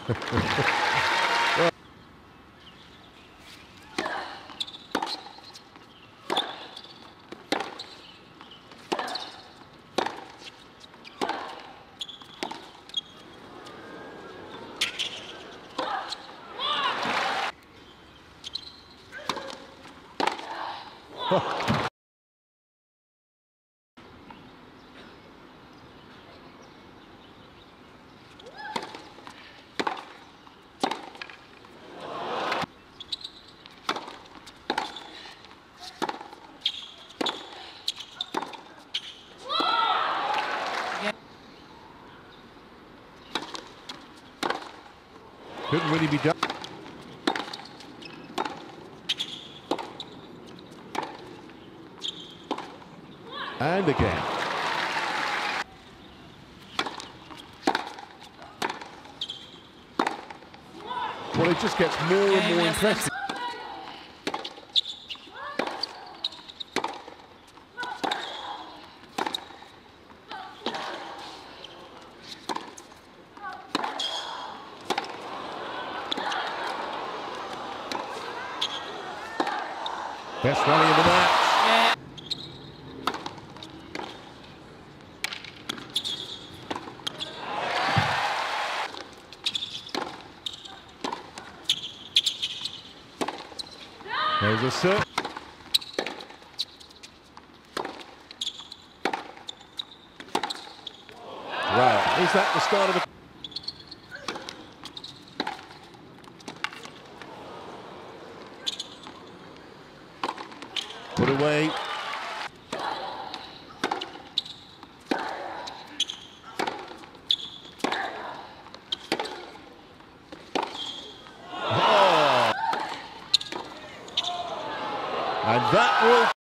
Couldn't really be done. And again. Well, it just gets more and more impressive. Best rally in the match. Yeah. There's a serve. Wow, is that the start of a... Put away. Oh. And that will...